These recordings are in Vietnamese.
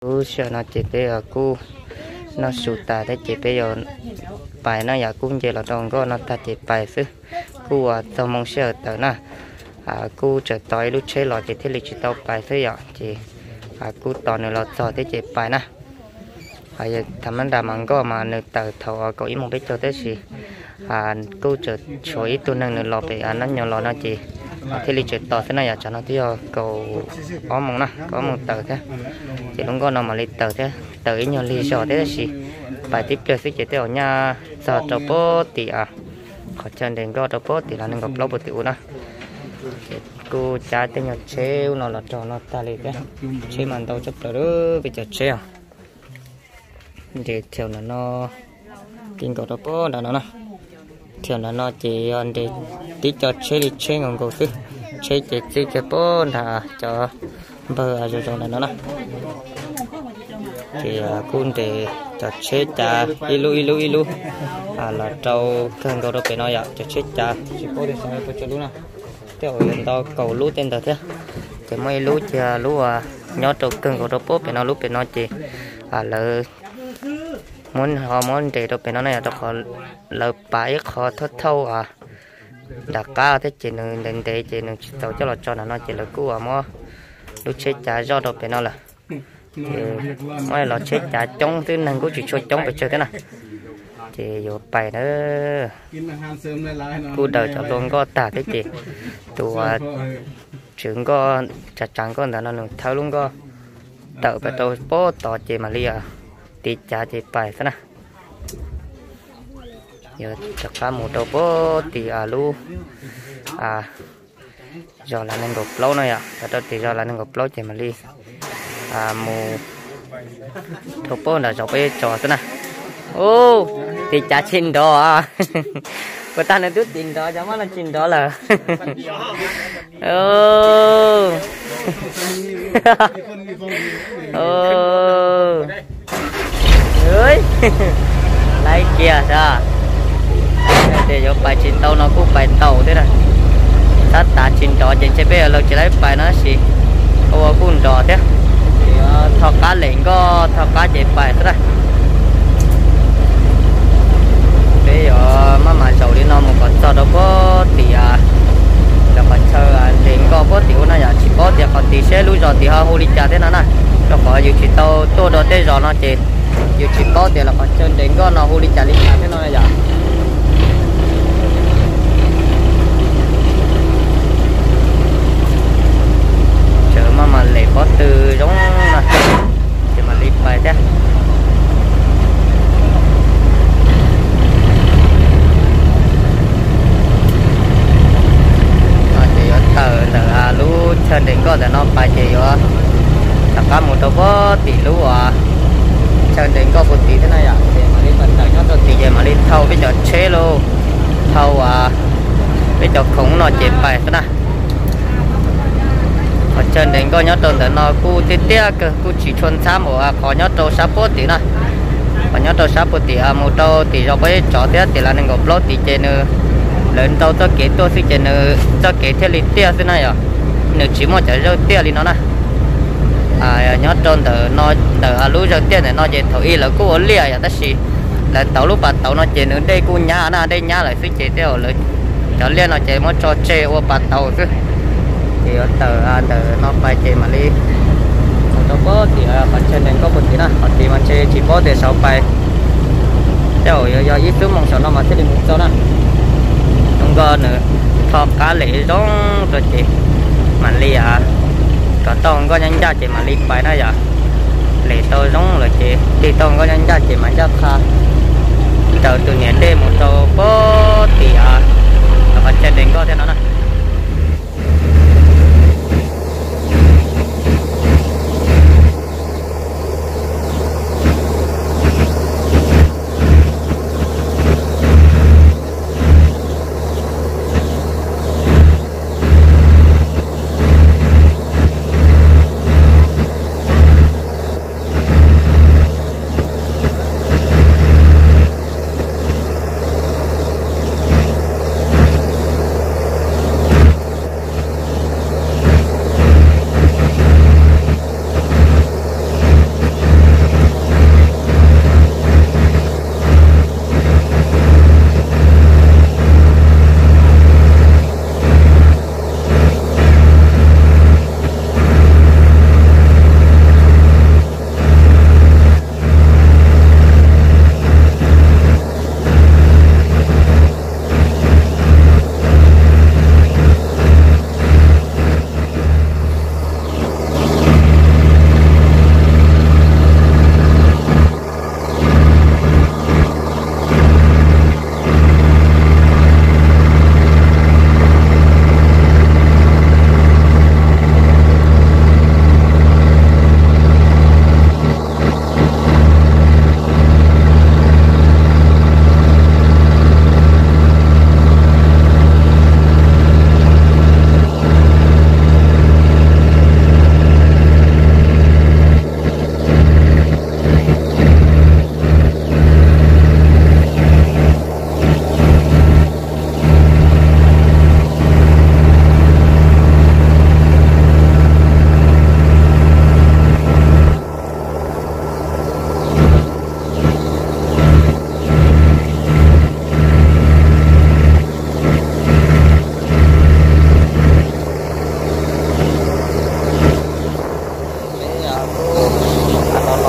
cú sợ nó chỉ bây giờ cú nó sụt ta thế chỉ bây giờ bài nó giờ cũng chỉ là trong có nó ta chỉ bài chứ cú tao mong sợ tới nè cú trở tới lúc chơi lò chỉ thế lịch chỉ tao bài thế giờ chỉ cú tao nữa là tao thế chỉ bài nè giờ thằng anh đàm ăn có mà nữa tao thầu có ý một biết cho thế gì cú trở chuối tôi năng nữa lò bị nó nhỏ lò nó chỉ thế lịch chỉ tao thế này giờ cho nó tí cầu có mong nè có một tờ thế chỉ đúng có nào mà lịch tờ thế tới nhiều lý do thế gì bài tiếp theo sẽ chỉ theo nhà giờ cho bố thì khỏi chân đến go cho bố thì là nên gặp lâu bột tiểu nè cô cha tên nhà treo nó là cho nó ta lấy cái chế màn tàu chấp đó bây giờ treo để theo nó kinh cầu cho bố là nó nè theo nó chỉ để tí cho chế đi chế ngon cầu chứ chế chỉ cho bố là cho bơ rồi là nó nè thì cũng để cho chết cha ilu là trâu cần cầu đâu phải nói vậy cho chết cha chỉ có để xem cho lú nào theo hiện tao cầu lú tên thế thì mấy lú chia lú nhớ trâu cần cầu đâu bố phải nói lú phải nói gì là muốn để đâu phải nói này là họ là bài họ thốt thâu đặt cá thế chỉ nên để chỉ nên tàu cho là cho nó chỉ là cú mà lú chết cha do đâu phải nói là mấy lò chết chả chống thứ năng của chỉ cho chống phải chơi thế nào thì vô bài nữa cô đời cho luôn có tả thế chị tụ trưởng có chặt chẳng con nó thao luôn có đợi phải tôi bố tỏ chị mà lia thì chả chị bài thế nào giờ chặt phá một đầu bố thì lu giờ là nên gộp lâu này tôi thì giờ là nên gộp lâu chị mà lia mù thổ bố là dọc bê trò thế nào ô thì chả chín đó của ta này đứt chín đó chẳng là chín đó là ô ô ơi lấy kia ra để cho bài chín tàu nó cũng bài tàu thế này sát ta chín đó trên xe bây giờ chỉ lấy bài nó gì ô cũng đỏ thế thọ cá lệnh có thọ cá chế phải thế này bây giờ mà sầu đi nó một con sao đâu có thì là còn chờ lệnh có có tiểu nó chỉ có thì còn thì sẽ lui rồi thì họ hô đi trả thế nào nè nó có nhiều chỉ tao tôi đó thế rồi nó chỉ nhiều chỉ có thì là còn chân đến có nó hô đi trả đi trả thế nào vậy chờ mà lệ có từ giống để mà đi bài thế thì thở lú chân đến có thể nó bài chỉ tất cả một đầu bó tỷ lú chân đến có một tỷ thế này để mà đi vận tải nó tỷ để mà đi thâu bây giờ chế lô thâu bây giờ không nó chỉ bài thế này ở trên đến có nhớ tồn tại nó cu tít cơ cu chỉ chuồn xám ở khó nhớ trâu sáp bốt tí này có nhớ trâu sáp bốt tí một trâu tí rồi với chó thế thì là nên gộp lót tí trên lớn trâu cho kế tôi xin trên cho kế theo lịch tia thế này nếu chỉ một trái rau tia thì nó này nhớ tồn tại nó đỡ lú rau tia này nó chỉ thổi y là cu ở lia vậy ta xí là tàu lúc bạn tàu nó trên ở đây cu nhà na đây nhà lại suy chế theoเลยcho lia nó chỉ một cho chê ở bạn tàu chứ thì tờ nó bài chế mà đi nó có thì phần trên này có một tí nào thì mà chế chỉ có để sáu bài theo do ít thứ mong sợ nó mà sẽ đi một số nè không có nữa thọ cá lệ giống rồi chị mà đi có tông có nhanh ra chị mà đi bài đó giờ lệ tôi giống rồi chị đi tông có nhanh ra chị mà chắc kha từ từ nhện đêm một số có thì phần trên này có thế nào nè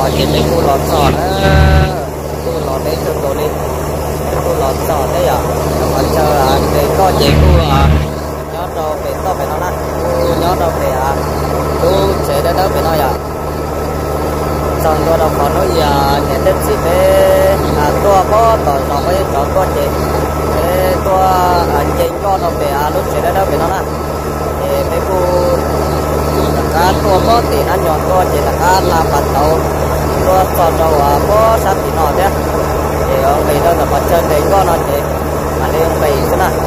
lò chỉ mấy cô lò sò nữa cô lò đấy cho tôi đi cô lò sò đấy à còn chờ để có chị cô nhớ đâu về to về nó nè cô nhớ đâu về cô sẽ đến đó về nó à xong tôi đâu còn nói gì nhận định gì về tôi có tỏi tỏi với chọn con chị để tôi chị con đâu về lúc sẽ đến đó về nó nè để mấy cô cá tua có tiền ăn nhọn có chỉ là cá làm bát tàu tua còn đâu có sát thì nọ thế thì ở đây đó là bát chân đấy có nó chỉ mà lên về thế này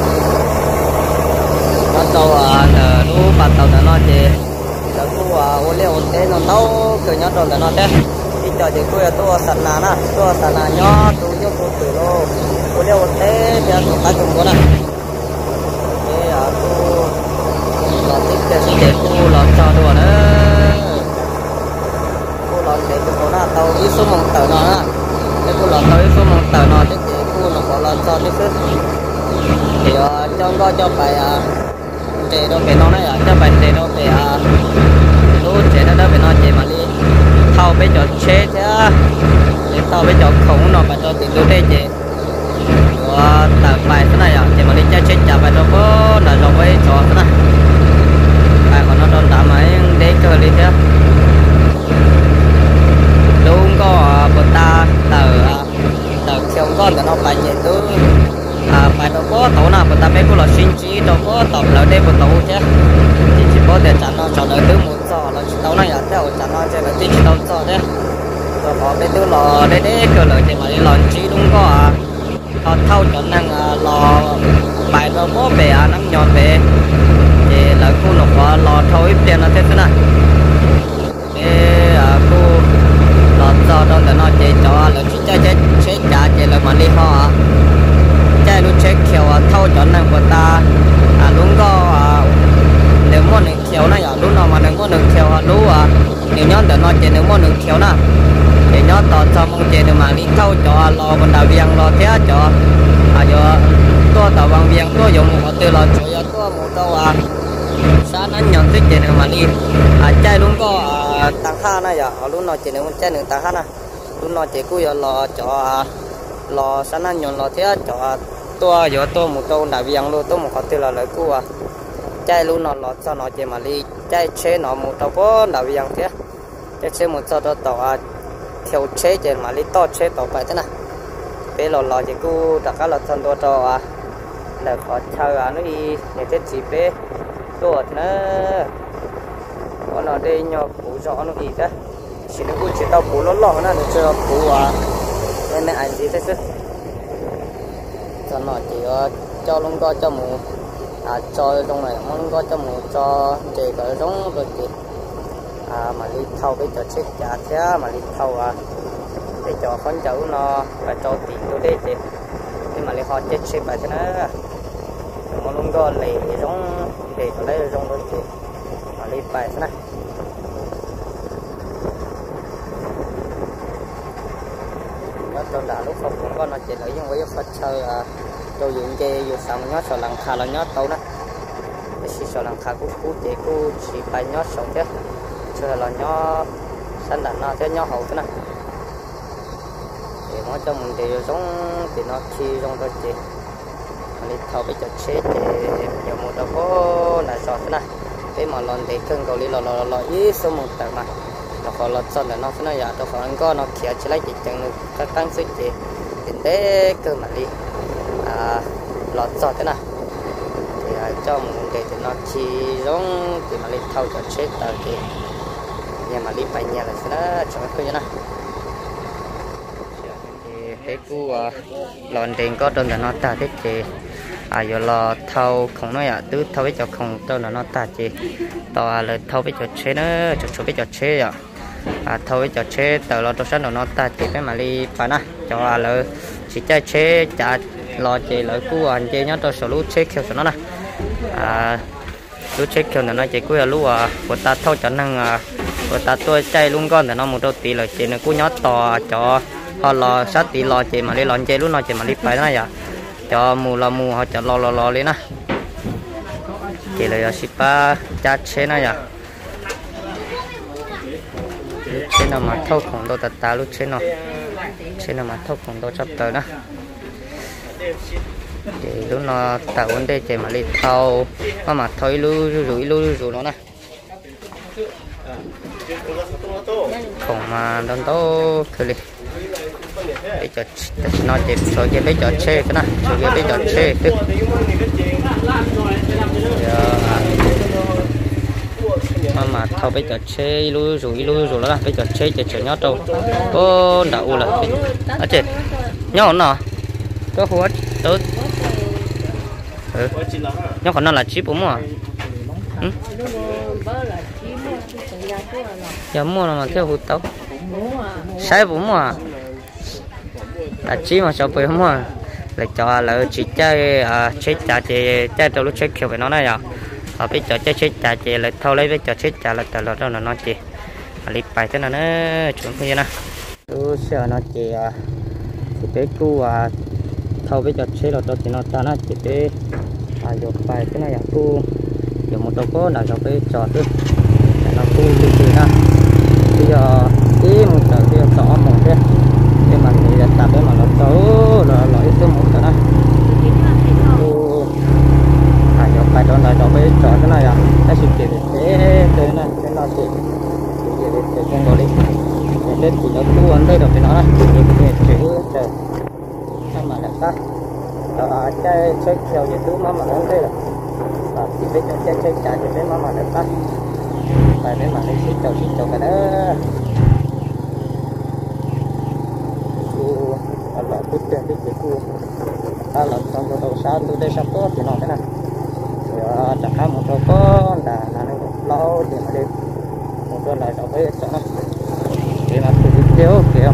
nó tàu là nó bát tàu là nó chỉ là khu ô liu thế nó tàu cứ nhớ đâu là nó thế đi chờ thì tôi tua sẵn là nè tua sẵn là nhỏ tôi nhớ tôi từ lô ô liu thế thì tôi cá chung có nè thế tôi lọt tiếp theo sẽ để cô lọt cho đùa nữa cô lọt để cho cô nó tàu ít số mong tờ nó á để cô lọt tàu ít số mong tờ nó để cô nó có lọt cho đi cứ thì cho có cho phải để đâu phải nó này cho phải để đâu phải lú chế nó đâu phải nó chế mà đi thâu với cho chế chứ để thâu với cho khủng nó phải cho tiền lú đây chế tờ phải thế này chế mà đi chơi chế chả phải đâu có là rồi với cho thế này còn nó đòn tạm ấy để cơ đi thế đúng có bữa ta tờ kêu con là nó phải nhẹ thứ phải đâu có tàu nào bữa ta mấy cô là sinh trí đâu có tập lại đây bữa tàu chứ chỉ có để chặn nó chọn đợi thứ một giờ là tàu này ở theo chặn nó chơi là tí tàu giờ đấy rồi có bên thứ lò để cơ lợi thì mà đi lò trí đúng có thâu chọn năng lò bài đâu có về nắng nhọn về thì là cô nó có lò thâu ít tiền là thế này cái cô lò cho đâu là nó chỉ cho là chỉ chế trả chỉ là mà đi họ chạy lúc chế kiểu thâu chọn năng của ta luôn có nếu muốn được kiểu này lúc nào mà nếu muốn được kiểu lúc nếu nhớ để nó chỉ nếu muốn được kiểu nào thì nhớ tỏ cho mong chỉ được mà đi thâu cho lò bên đào viang lò thế cho giờ tôi tàu bằng viang tôi dùng một từ lò chủ yếu tôi một tàu sáng anh nhận thức chỉ được mà đi chạy luôn có tăng ha này giờ lúc nào chỉ được chạy được tăng ha này lúc nào chỉ cứ giờ lò cho lò sáng anh nhận lò thế cho tôi giờ tôi một tàu đào viang luôn tôi một từ là lợi cũ chạy luôn nó lò cho nó chỉ mà đi chạy chế nó một tàu có đào viang thế chạy chế một tàu tàu theo chế chỉ mà đi to chế tàu phải thế này bây lò chỉ cứ đặt các lò thân đua cho là có chơi nó đi để thế chỉ bé tuột nữa còn nó đây nhỏ củ rõ nó ít đấy chỉ nó cứ chỉ tao củ lót nó để cho củ nên này ảnh gì thế chứ cho nó chỉ cho luôn coi cho mù cho trong này món coi cho mù cho chỉ có giống rồi chị mà đi thâu với cho chết chả thế mà đi thâu để cho con cháu nó và cho tiền tôi đây thì nhưng mà lấy họ chết xếp lại thế nữa mà luôn có lệ giống để có lấy giống luôn thì mà lấy bài thế này nó cho đã lúc không cũng có nó chỉ lấy những cái phát chơi cho dụng chơi dùng sao nhót sờ lằng khà là nhót tàu đó để xí sờ lằng khà cú chỉ cú chỉ bài nhót sầu chứ chơi là nhót sẵn đạn nó thế nhót hậu thế này thì nó cho mình thì giống thì nó khi trong đó chị mình đi thâu với cho chết thì nhiều một đâu có là sọt thế này thế mà lần thì cưng cầu đi lò ít số một tờ mà nó có lọt sọt là nó thế này giờ phải có nó kia chỉ lấy chỉ chẳng được các tăng sức chị thì thế cơ mà đi lọt sọt thế này thì cho mình thì nó chỉ giống thì mà đi thâu cho chết tờ thì nhưng mà đi phải nhà là sẽ nó cho nó như này cái cú lòn tiền có đơn là nó ta thế chị giờ lò thâu không nói tứ thâu với cho không đơn là nó ta chị to là thâu với cho chế nữa cho với cho chế thâu với cho chế tờ lò tôi sáng đầu nó ta chị cái mà đi phải nè cho là chỉ chơi chế trả lò chị lợi cú anh chị nhớ tôi sổ lú chế kêu nó nè lú chế kêu là nó chị cú là lú của ta thâu cho năng của ta tôi chơi luôn con là nó một đôi tỷ là chị nó cú nhớ to cho họ lò sát tí lò chị mà đi lòn chơi lúc nào chị mà đi phải này cho mù họ cho lò lên nè chị là shipper chát chế này trên nào mà thâu khổng đô tạt ta lúc trên nào mà thâu khổng đô sắp tới đó để lúc nó tạo vấn đề để mà đi thâu mà thôi lưu nó nè khổng mà đón tố cứ đi bây giờ nó chỉ rồi cái bây giờ chơi cái này rồi cái bây giờ chơi tức mà thâu bây giờ chơi lưu rồi đó bây giờ chơi để chơi nhót đâu có đậu là à chị nhót nó có hoa tốt nhót còn nó là chip đúng không giờ mua mà theo hụt tao sai đúng mà là chỉ mà sao phải không à lại cho là chỉ chơi chết trả thì chơi đâu lúc chết kiểu vậy nó này à bây giờ chơi chết trả thì lại thâu lấy bây giờ chết trả là từ đó là nó chỉ lịch bài thế nào nữa chuẩn không như nào tôi sợ nó chỉ cái cu thâu bây giờ chết là tôi chỉ nó ta nó chỉ cái dọc bài thế này à cu dùng một đầu có là dọc cái trò thôi nó cu đi ra bây giờ cái một tờ kia tỏ một thế nhưng mà thì tập để mà nó xấu là loại số một rồi đó dọc bài đó là dọc cái trò thế này à cái sự kiện thế này cái nó thì con đồ đi để chỉ nó cu ăn đây được cái nó này để chữ trời sao mà lại ta chơi theo những thứ mà nó đây là thì bây giờ chơi trả thì cái mà lại ta phải để mà lấy xin chào cái đó là biết tiền biết cái cu ta làm xong rồi đầu sáng tôi đây sắp tốt thì nó thế này rồi chẳng hạn một số con là nó lâu thì mà đi một con lại đâu biết cho nó để mà tự tiêu kiểu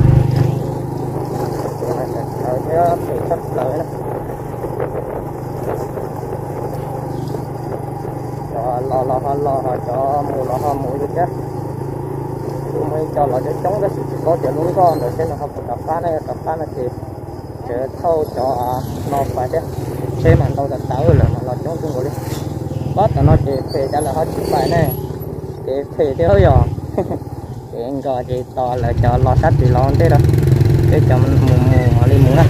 rồi theo tự sắp lời đó lo cho mù được chứ tụi mình cho nó chống cái có tiền luôn con rồi xem nó học tập phá này thì sẽ thâu cho nó phải chứ xem mà đâu là tao là nó chống chung rồi đi bắt là nó chỉ phải trả là hết phải này để phải theo rồi thì anh gọi thì to là cho lo sát thì lo thế đó để cho mình mù đi mù á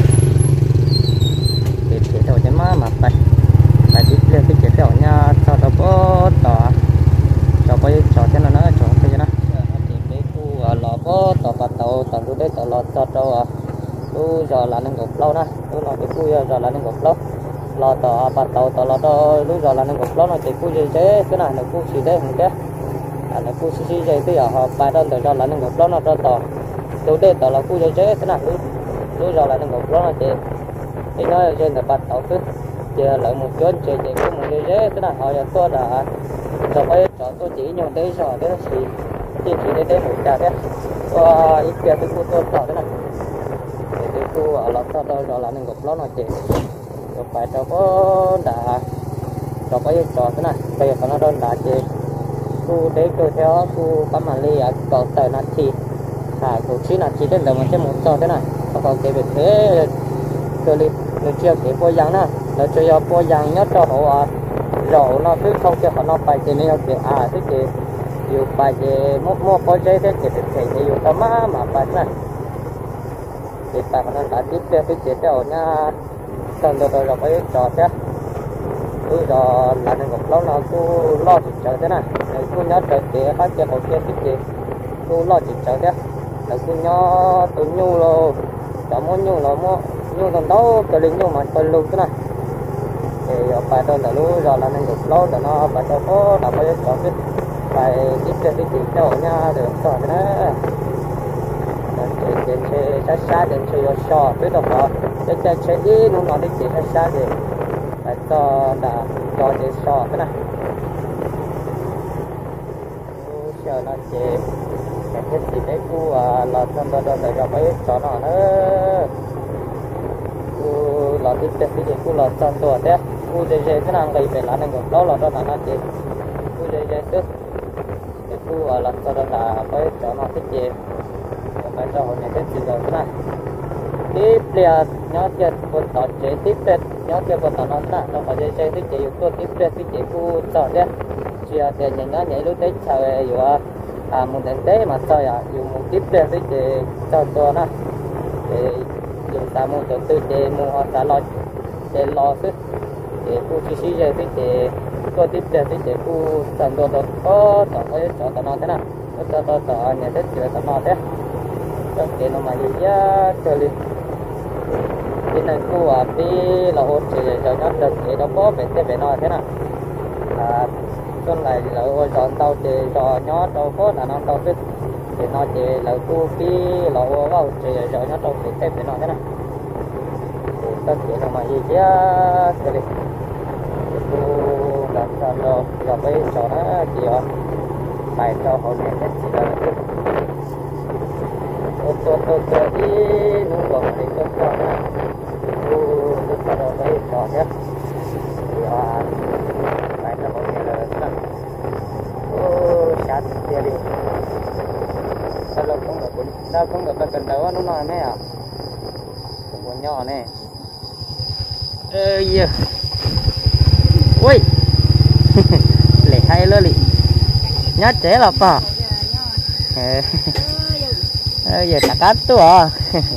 thì thôi chứ mà phải đi lên cái chế độ nha cho nó có tỏ cho cái trò thế nào nó trò thế nào thì cái khu lò có tỏ tàu lúc đấy tàu lò cho trâu lúc giờ là năng gục lâu nè lúc nào cái khu giờ là năng gục lâu lò tàu tàu lò đó lúc giờ là năng gục lâu nó chỉ khu gì thế cái này là khu gì đấy không chứ là khu gì vậy thì ở họ bài đơn giờ là năng gục lâu nó cho tàu lúc đấy tàu là khu gì thế cái này lúc giờ là năng gục lâu nó chỉ cái nói trên là tàu cứ giờ lại một chỗ chơi có một cái dễ cái này họ giờ tôi đã rồi bây giờ tôi chỉ nhung đấy rồi đấy chỉ để một trà đấy ít kia tôi tôi tỏ thế này để tôi ở lọt tôi rồi là mình gục lót nó chỉ rồi phải cho có đã rồi bây giờ thế này bây giờ nó đơn đã chỉ tôi đấy tôi theo tôi bấm màn ly cầu tờ nó chỉ cầu chỉ là chỉ đến là một cái một trò thế này còn cái việc thế tôi đi người chưa cái bôi giang nè nó chơi bôi giang nhất cho họ rổ nó cứ không cho họ nó phải chỉ nên cái thế thì dù phải chỉ mua bôi giấy thế thì thì dù tao mà phải nè thì phải nó đã biết cái chế độ nha xong rồi phải trò thế cứ giờ là nên một lâu nào cứ lo chỉ chờ thế này cứ nhớ chờ cái phát triển một kia cái gì cứ lo chỉ chờ thế là cứ nhớ tụi nhu luôn chả muốn nhu là mua nhu còn đâu cái lính nhu mà còn luôn thế này thì phải đâu là lúc giờ là nên được lâu là nó phải đâu có đâu phải có cái phải tiếp cái gì cho nha được rồi thế đấy để xa đến chơi sò biết đâu có để chơi đi nó nói đi xa thì phải cho đã cho chơi sò thế này chờ nó chơi cái gì đấy cu là trong đó để cho mấy cho nó nữa cu là tiếp cái gì cu là trongตัวđấy cu chơi thế nào vậy phải là nên còn đó là nó chơi cu chơi tức cái cu là cho đó là phải cho nó thích chơi phải cho họ nhận thức gì rồi thế này tiếp là nhớ chơi con tàu chơi tiếp đến nhớ chơi con tàu nó nó phải chơi thích chơi tôi tiếp đến thích chơi cu tàu đấy chia tiền nhảy lúc đấy chờ một đến thế mà sao à dùng một tiếp theo cái chế cho nó để dùng ta một chỗ tư chế mua họ ta lo sức để khu chỉ giờ cái chế có tiếp theo cái chế khu sản đồ có tổng cái cho nó thế nào cho nhà đất chưa nó thế cho cái nó mà gì á chơi đi cái này khu à đi là hỗ trợ cho nó được cái đó có về nó thế nào con này là chọn tàu thì cho nó tàu có là nó tàu biết thì nó chỉ là khu cái lỗ vào thì cho nó tàu thì thêm để nó thế nào thì tất cả nó mà gì chứ cái này khu làm sao đâu rồi bây giờ nó chỉ phải cho họ này hết chỉ là tôi đi nó còn thì cho nó khu tôi cho nó bây giờ nhé thì phải cho họ này là chát tiền đi, sao không được cần đâu nó nói mấy à, còn nhỏ này, giờ, ui, lệ hay lơ lị, nhát chế là pa, giờ ta cắt tu à,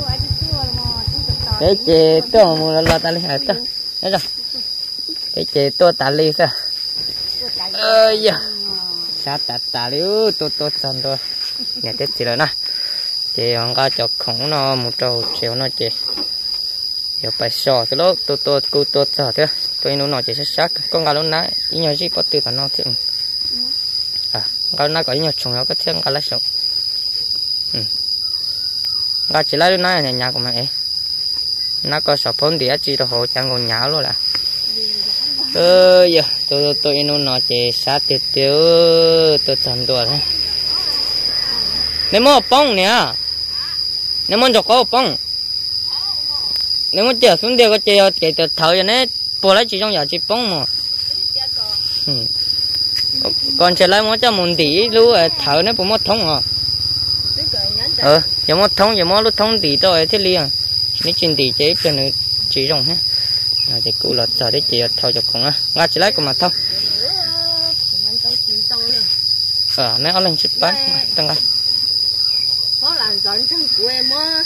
cái chế tu mà lo ta lấy hả ta, thấy chưa, cái chế tu ta lấy sao, giờ. Sát tạt liu tốt xong rồi nhà tết gì rồi nè chị ông ca cho khổng nó một trâu chiều nó chị giờ phải sò cái lỗ tốt sò thế tôi nó chỉ sát con gà lúc nãy ý nhau gì có từ cả nó thiện gà nó có ý nhau trồng nó có thiện gà lá sầu gà chỉ lấy lúc nãy nhà của mẹ nó có sò phun thì chỉ đồ hồ chẳng còn nháo luôn là giờ tôi nó chỉ sát tiệt tiêu tôi chọn đồ thôi nếu mà bông nè nếu mà cho có bông nếu mà chờ xuống đây có chờ cái từ thở cho nên bỏ lại chỉ trong nhà chỉ bông mà còn chờ lại muốn cho một tí lúc thở nó cũng mất thông à giờ mất thông giờ mất lúc thông tí rồi thế liền nếu chuyện tí chế cho nó chỉ rồng ha thì cụ là giờ đấy chị thâu cho con á ngã chỉ lấy của mà thâu nãy ở lên chụp bán tăng lại có làm giòn thân của em á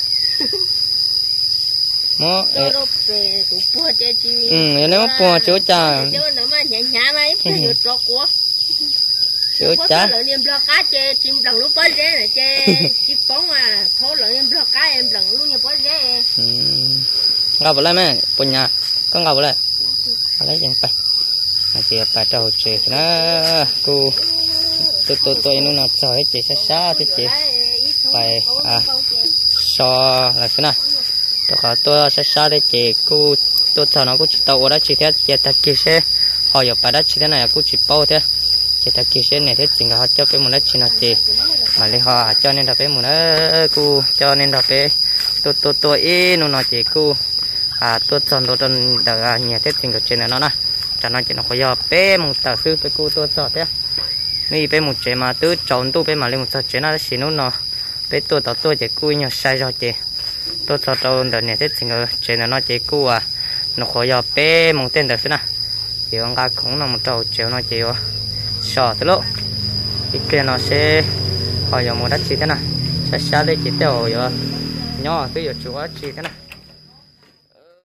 mó về tụ bùa chơi chi nếu mà bùa chỗ cha chỗ nó mà nhả này nhiều trò của chỗ cha lợn em lo cá chơi chim đằng lúc bớt dễ này chơi chim bóng mà thố lợn em lo cá em đằng lúc như bớt dễ gặp lại mẹ bùa nhà con gặp lại lấy chẳng phải chị phải trâu chị nó cô tôi nó nào sợ hết chị xa thì chị phải so là thế nào tôi xa đấy chị cô tôi sợ nó cũng chỉ tàu đó chị thế chị ta kia xe họ giờ phải đó chị thế này cũng chỉ bao thế chị ta kia xe này thế chỉ là họ cho cái một đất chị nó chị mà lấy họ cho nên là cái một đất cô cho nên là cái tôi nó nói chị cô tôi chọn đồ đơn đỡ nhà tết tình của trên này nó nè cho nó chỉ nó có giờ bé một tờ sư với cô tôi chọn thế mi bé một chế mà tôi chọn tôi bé mà lên một tờ chế nó xí nó bé tôi chỉ cô nhiều sai rồi chị tôi chọn đồ đỡ nhà tết tình của trên này nó chỉ cô nó có giờ bé một tên tờ sư nè thì ông ca cũng là một trâu chiều nó chỉ sò thế lộ cái kia nó sẽ hỏi giờ một đất chỉ thế nào xa đây chỉ tiêu nhỏ cái giờ chúa chỉ thế nào